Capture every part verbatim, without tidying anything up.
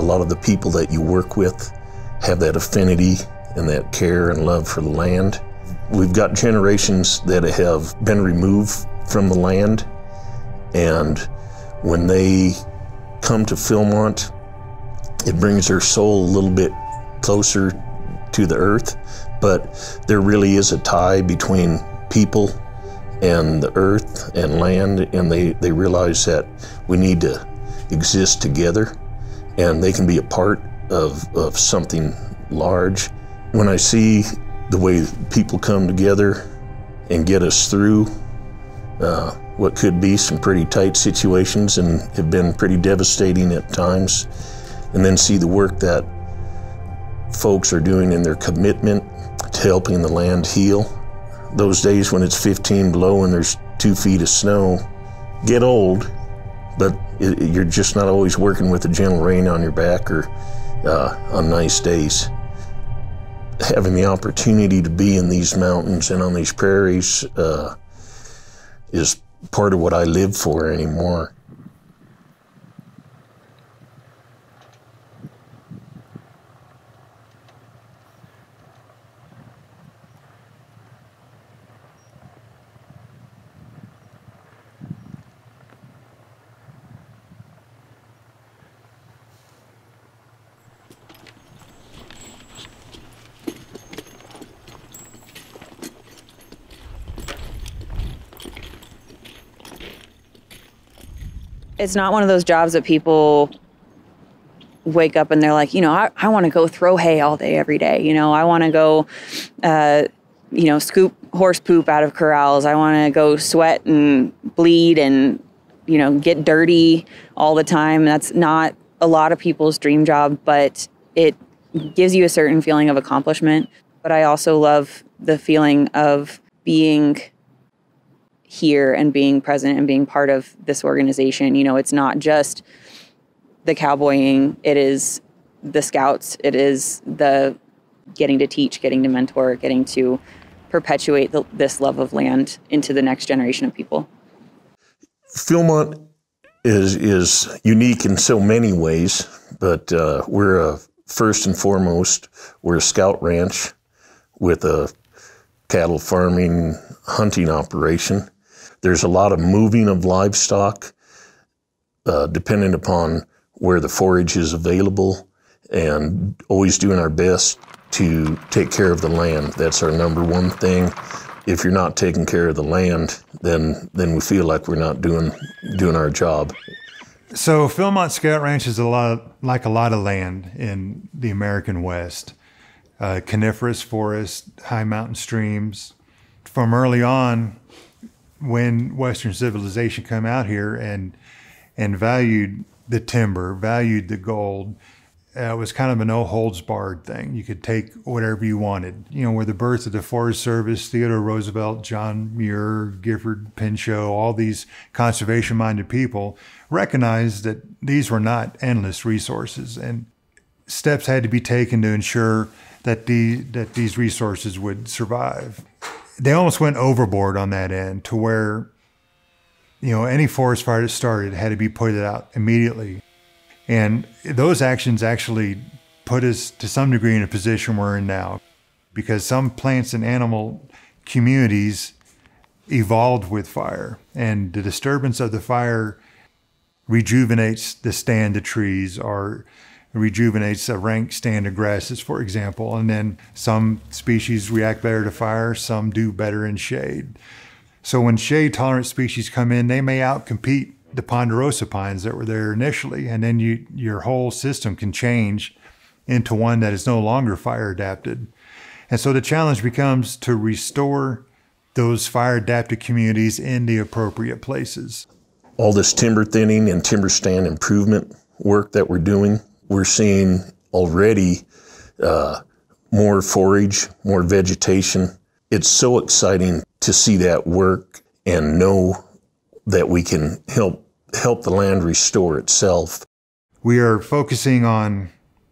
lot of the people that you work with have that affinity and that care and love for the land. We've got generations that have been removed from the land, and when they come to Philmont, it brings their soul a little bit closer to the earth, but there really is a tie between people and the earth and land, and they, they realize that we need to exist together, and they can be a part of, of something large. When I see the way people come together and get us through uh, what could be some pretty tight situations and have been pretty devastating at times, and then see the work that folks are doing in their commitment to helping the land heal. Those days when it's fifteen below and there's two feet of snow get old, but it, you're just not always working with a gentle rain on your back or uh, on nice days. Having the opportunity to be in these mountains and on these prairies uh, is part of what I live for anymore. It's not one of those jobs that people wake up and they're like, you know, I, I want to go throw hay all day, every day. You know, I want to go, uh, you know, scoop horse poop out of corrals. I want to go sweat and bleed and, you know, get dirty all the time. That's not a lot of people's dream job, but it gives you a certain feeling of accomplishment. But I also love the feeling of being here and being present and being part of this organization. You know, it's not just the cowboying, it is the scouts, it is the getting to teach, getting to mentor, getting to perpetuate the, this love of land into the next generation of people. Philmont is is unique in so many ways, but uh, we're a, first and foremost, we're a scout ranch with a cattle farming, hunting operation. There's a lot of moving of livestock, uh, depending upon where the forage is available, and always doing our best to take care of the land. That's our number one thing. If you're not taking care of the land, then then we feel like we're not doing doing our job. So Philmont Scout Ranch is a lot of, like a lot of land in the American West. Uh, coniferous forest, high mountain streams. From early on, when Western civilization came out here and and valued the timber, valued the gold, uh, it was kind of a no holds barred thing. You could take whatever you wanted. You know, with the birth of the Forest Service, Theodore Roosevelt, John Muir, Gifford Pinchot, all these conservation minded people recognized that these were not endless resources, and steps had to be taken to ensure that the that these resources would survive. They almost went overboard on that end to where, you know, any forest fire that started had to be put out immediately. And those actions actually put us to some degree in a position we're in now, because some plants and animal communities evolved with fire, and the disturbance of the fire rejuvenates the stand of trees or rejuvenates a rank stand of grasses, for example. And then some species react better to fire, some do better in shade. So when shade-tolerant species come in, they may outcompete the ponderosa pines that were there initially, and then you, your whole system can change into one that is no longer fire-adapted. And so the challenge becomes to restore those fire-adapted communities in the appropriate places. All this timber thinning and timber stand improvement work that we're doing, we're seeing already uh, more forage, more vegetation. It's so exciting to see that work and know that we can help help the land restore itself. We are focusing on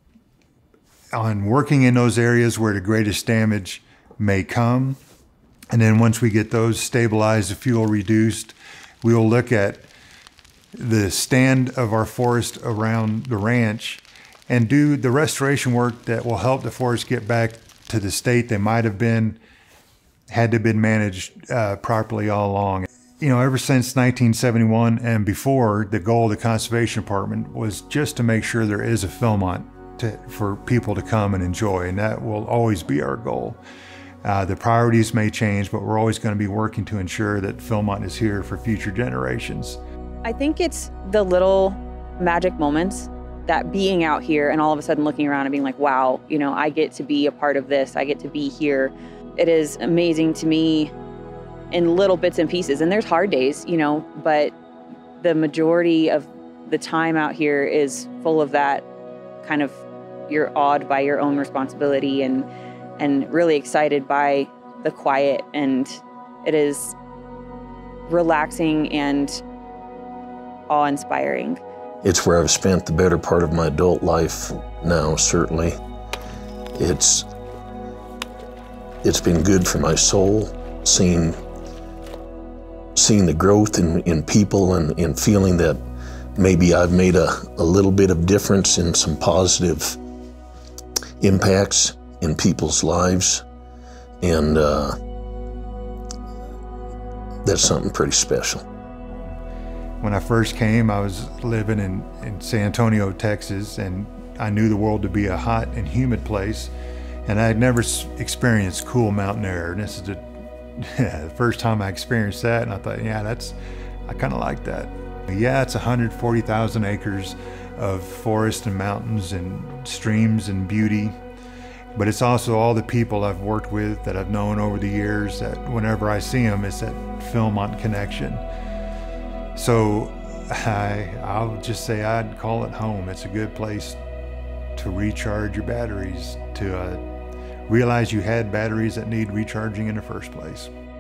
on working in those areas where the greatest damage may come. And then once we get those stabilized, the fuel reduced, we will look at the stand of our forest around the ranch and do the restoration work that will help the forests get back to the state they might have been had to have been managed uh, properly all along. You know, ever since nineteen seventy-one and before, the goal of the Conservation Department was just to make sure there is a Philmont to, for people to come and enjoy, and that will always be our goal. Uh, the priorities may change, but we're always going to be working to ensure that Philmont is here for future generations. I think it's the little magic moments, that being out here and all of a sudden looking around and being like, wow, you know, I get to be a part of this. I get to be here. It is amazing to me in little bits and pieces. And there's hard days, you know, but the majority of the time out here is full of that kind of, you're awed by your own responsibility and and really excited by the quiet, and it is relaxing and awe-inspiring. It's where I've spent the better part of my adult life now, certainly. It's, it's been good for my soul, seeing, seeing the growth in, in people and, and feeling that maybe I've made a, a little bit of difference in some positive impacts in people's lives, and uh, that's something pretty special. When I first came, I was living in, in San Antonio, Texas, and I knew the world to be a hot and humid place, and I had never experienced cool mountain air. And this is the, yeah, the first time I experienced that, and I thought, yeah, that's, I kind of like that. Yeah, it's one hundred forty thousand acres of forest and mountains and streams and beauty. But it's also all the people I've worked with that I've known over the years that whenever I see them, it's that Philmont connection. So I, I'll just say I'd call it home. It's a good place to recharge your batteries, to uh, realize you had batteries that need recharging in the first place.